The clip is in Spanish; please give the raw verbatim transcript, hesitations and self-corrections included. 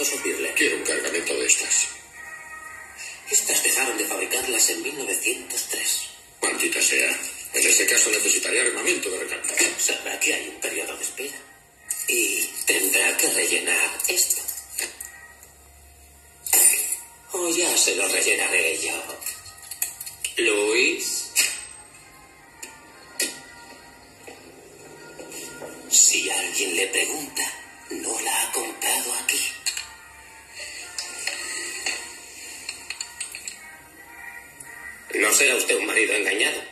puedo servirle? Quiero un cargamento de estas. Estas dejaron de fabricarlas en mil novecientos tres. Maldita sea. En ese caso necesitaría armamento de recarga. Sabrá que hay un periodo de espera. Y tendrá que rellenar esto. O ya se lo rellenaré yo. Luis. Si alguien le pregunta, no la ha comprado aquí. No será usted un marido engañado.